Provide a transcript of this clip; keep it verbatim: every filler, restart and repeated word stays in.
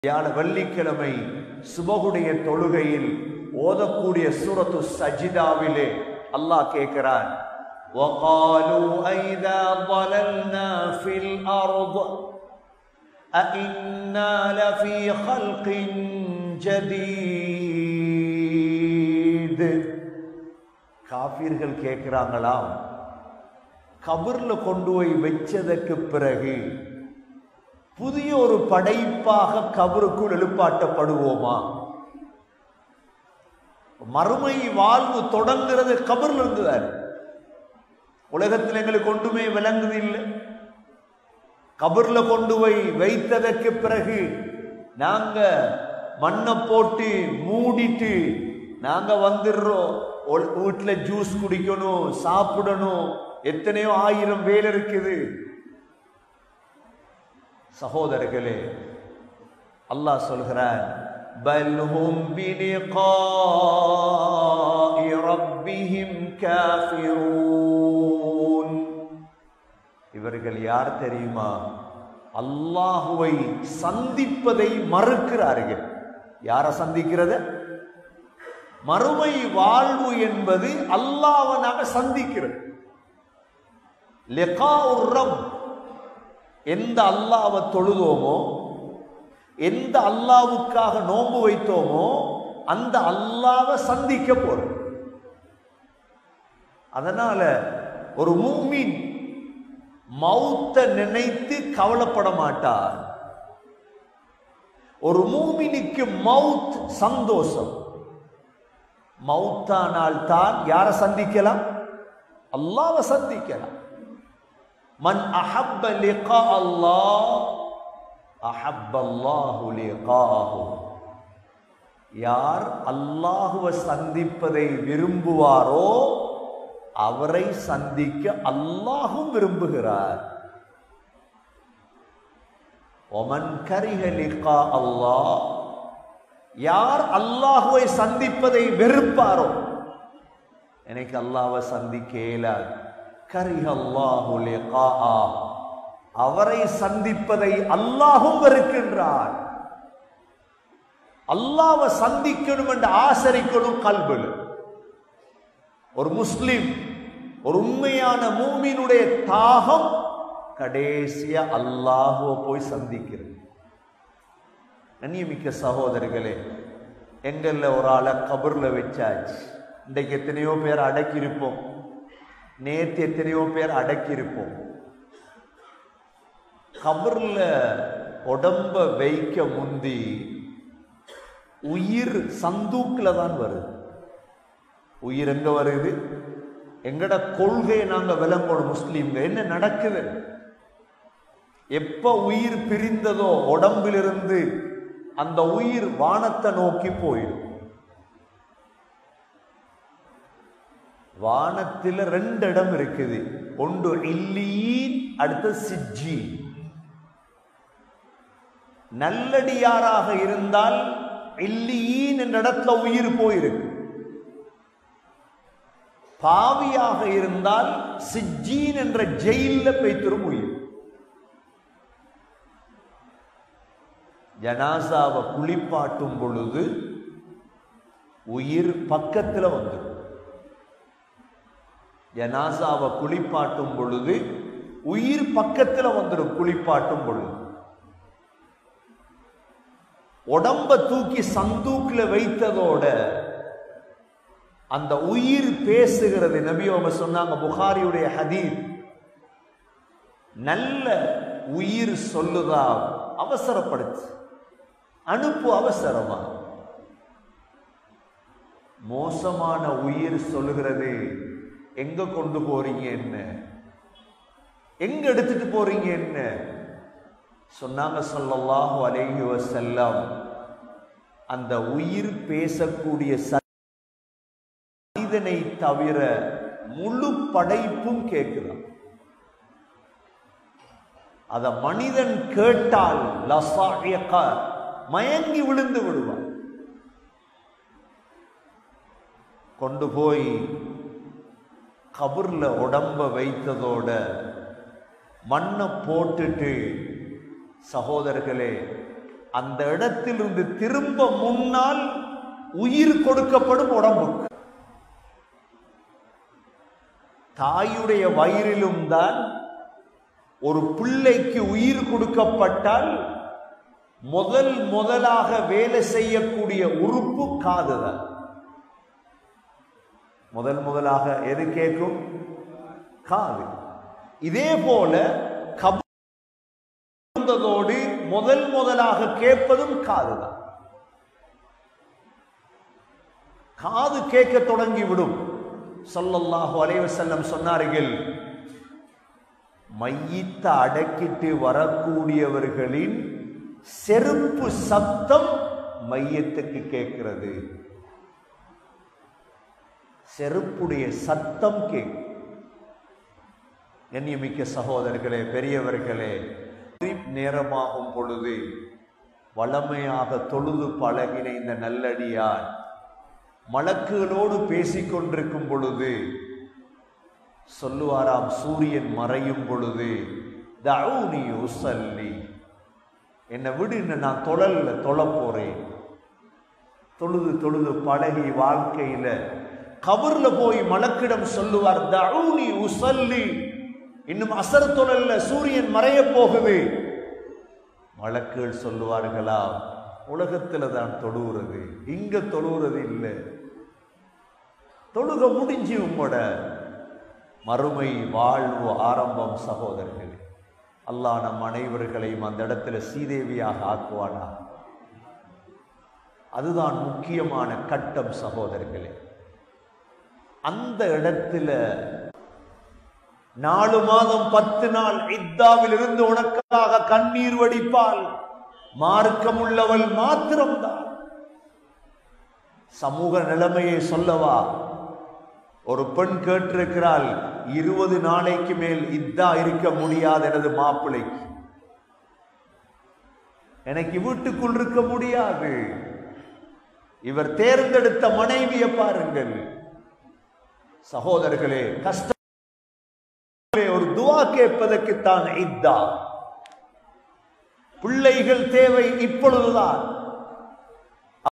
வியாழ வெள்ளிக்கிழமை சுபகுடைய தொழுகையில் ஓதக்கூடிய சூரத்து சஜிதாவிலே அல்லாஹ் கேட்கிறான், وَقَالُوا أَإِذَا ضَلَلْنَا فِي الْأَرْضِ أَإِنَّا لَفِي خَلْقٍ جَدِيدٍ. காஃபிர்கள் கேட்கிறாங்களாம், கபர்ல கொண்டு போய் வச்சதற்கு பிறகு புதிய ஒரு படைப்பாக கபருக்குள் எழுப்பாட்டப்படுவோமா? மறுமை வாழ்வு தொடங்குறது கபர்ல இருந்துதான். உலகத்தில் எங்களுக்கு ஒன்றுமே விளங்குது இல்லை. கபர்ல கொண்டு போய் வைத்ததற்கு பிறகு நாங்க மண்ணை போட்டு மூடிட்டு நாங்க வந்துடுறோம். வீட்டுல ஜூஸ் குடிக்கணும், சாப்பிடணும், எத்தனையோ ஆயிரம் வேலை இருக்குது. சகோதரர்களே, அல்லாஹ் சொல்கிறார், பல் ஹும் பிலிகாஇ ரப்பிஹிம் காஃபிரூன். இவர்கள் யார் தெரியுமா? அல்லாஹுவை சந்திப்பதை மறுக்கிறார்கள். யாரை சந்திக்கிறது? மறுமை வாழ்வு என்பது அல்லாஹ்வை நாம சந்திக்கிறது. லிகாஉர் ரப். எந்த அல்லாஹ்வை தொழுதோமோ, எந்த அல்லாஹ்வுக்காக நோன்பு வைத்தோமோ அந்த அல்லாஹ்வை சந்திக்க போறோம். அதனால ஒரு மூமின் மௌத்தை நினைத்து கவலைப்பட மாட்டார். ஒரு மூமினுக்கு மௌத் சந்தோஷம். மௌத்தானால் தான் யாரை சந்திக்கலாம்? அல்லாஹ்வை சந்திக்கலாம். மன் அஹப்ப லிகா அல்லாஹ் அஹப்ப அல்லாஹு லிகாஹு. யார் அல்லாஹ்வை சந்திப்பதை விரும்புவாரோ அவரை சந்திக்க அல்லாஹும் விரும்புகிறார். ஒமன் கரிஹ லிகா அல்லாஹ். யார் அல்லாஹ்வை சந்திப்பதை வெறுப்பாரோ, எனக்கு அல்லாஹ்வை சந்திக்க இயலாது, கரிஹ அல்லாஹு லிகாஆ, அவரை சந்திப்பதை அல்லாஹும் வெறுக்கின்றார். அல்லாஹ்வை சந்திக்கணும் என்று ஆசரிக்கணும் கல்புல. ஒரு முஸ்லிம், ஒரு உண்மையான மூமினுடைய தாகம் கடைசியா அல்லாஹ்வை போய் சந்திக்கிறது. கண்ணியமிக்க சகோதரர்களே, எங்கள்ல ஒரு ஆளை கபர்ல வச்சாச்சு. இன்றைக்கு எத்தனையோ பேர் அடக்கியிருப்போம், நேற்று எத்தனையோ பேர் அடக்கியிருப்போம். கபர்ல உடம்ப வைக்க முந்தி உயிர் சந்தூக்குல தான் வருது. உயிர் எங்க வருது? எங்கட கொள்கையை நாங்க விளங்கணும். முஸ்லீம்க என்ன நடக்குது? எப்ப உயிர் பிரிந்ததோ உடம்பிலிருந்து அந்த உயிர் வானத்தை நோக்கி போயிடும். வானத்தில் ரெண்டு இடம் இருக்குது. ஒன்று இல்லீன், அடுத்த சிஜ்ஜி. நல்லடியாராக இருந்தால் இல்லீன் என்ற இடத்துல உயிர் போயிருக்கு. பாவியாக இருந்தால் சிஜ்ஜீன் என்ற ஜெயில போய்த்திரும் உயிர். ஜனாசாவை குளிப்பாட்டும் பொழுது உயிர் பக்கத்துல வந்துடும். ஜனாசாவை குளிப்பாட்டும் பொழுது உயிர் பக்கத்துல வந்துடும். குளிப்பாட்டும் பொழுது உடம்ப தூக்கி சந்தூக்குல வைத்ததோட அந்த உயிர் பேசுகிறது. நபி அவங்க சொன்னாங்க, புகாரியுடைய ஹதீஸ், நல்ல உயிர் சொல்லுதா அவசரப்படுத்து, அனுப்பு அவசரமா. மோசமான உயிர் சொல்லுகிறது, எங்க கொண்டு போறீங்க, என்ன எங்க எடுத்துட்டு போறீங்க என்ன சொன்னாங்க ஸல்லல்லாஹு அலைஹி வஸல்லம். அந்த உயிர் பேசக்கூடிய மனிதனை தவிர முழு படைப்பும் கேட்குதான். அத மனிதன் கேட்டால் லஸாயிக, மயங்கி விழுந்து விடுவான். கொண்டு போய் கபர்ல உடம்ப வைத்ததோட மண்ணை போட்டுட்டு சகோதரர்களே அந்த இடத்திலிருந்து திரும்ப முன்னால் உயிர் கொடுக்கப்படும் உடம்புக்கு. தாயுடைய வயிறிலும் தான் ஒரு பிள்ளைக்கு உயிர் கொடுக்கப்பட்டால் முதல் முதலாக வேலை செய்யக்கூடிய உறுப்பு காதுதான். முதல் முதலாக எது கேட்கும்? காது. இதே போல கபந்ததோடு முதல் முதலாக கேட்பதும் காதுதான். காது கேட்க தொடங்கிவிடும். ஸல்லல்லாஹு அலைஹி வஸல்லம் சொன்னார்கள், மையித்த அடக்கிட்டு வரக்கூடியவர்களின் செருப்பு சத்தம் மையத்துக்கு கேட்கிறது. செருப்புடைய சத்தம் கேட்கும். கண்ணியமிக்க சகோதரர்களே, பெரியவர்களே, நேரமாகும் பொழுது வளமையாக தொழுது பழகின இந்த நல்லடியார் மலக்குகளோடு பேசிக்கொண்டிருக்கும் பொழுது சொல்லுவாராம், சூரியன் மறையும் பொழுது, தஊனி உஸல்லி, என்னை விடு, நான் தொழல்ல தொழ போறேன். தொழுது தொழுது பழகி வாழ்க்கையில கபர்ல போய் மலக்கிடம் சொல்லுவார், தஊனி உஸல்லி, இன்னும் அசர் தொழல்ல, சூரியன் மறைய போகுது. மலக்குகள் சொல்லுவார்களா, உலகத்துல தான் தொழுகிறது, இங்க தொழுகிறது இல்லை. தொழுக முடிஞ்சு, உம்மோட மறுமை வாழ்வு ஆரம்பம். சகோதரர்களே, அல்லாஹ் நம் அனைவர்களையும் அந்த இடத்துல சீதேவியாக ஆக்குவானா. அதுதான் முக்கியமான கட்டம். சகோதரர்களே, அந்த இடத்துல நாலு மாதம் பத்து நாள் இத்தாவில் இருந்து உனக்காக கண்ணீர் வடிப்பால் மார்க்கமுள்ளவள் மாத்திரம்தான். சமூக நிலைமையை சொல்லவா? ஒரு பெண் கேட்டிருக்கிறாள், இருபது நாளைக்கு மேல் இத்தா இருக்க முடியாது எனது மாப்பிள்ளைக்கு, எனக்கு வீட்டுக்குள் இருக்க முடியாது. இவர் தேர்ந்தெடுத்த மனைவியை பாருங்கள் சகோதரர்களே. கஷ்டம் ஒரு துவா கேட்பதற்குத்தான் இத்தா. பிள்ளைகள் தேவை இப்பொழுதுதான்.